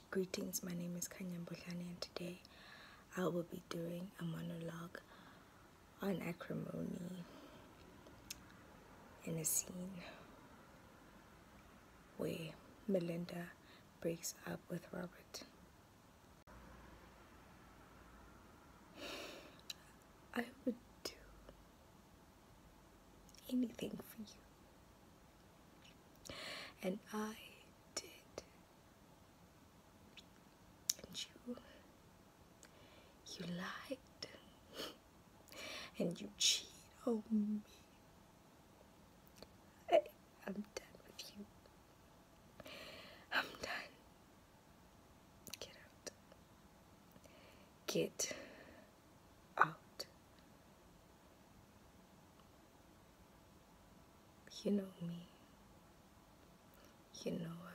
Greetings, my name is Kanyambuhlani and today I will be doing a monologue on acrimony in a scene where Melinda breaks up with Robert. I would do anything for you, and I did, and you lied, and you cheated on me. I'm done with you. I'm done. Get out. Get out. You know me. You know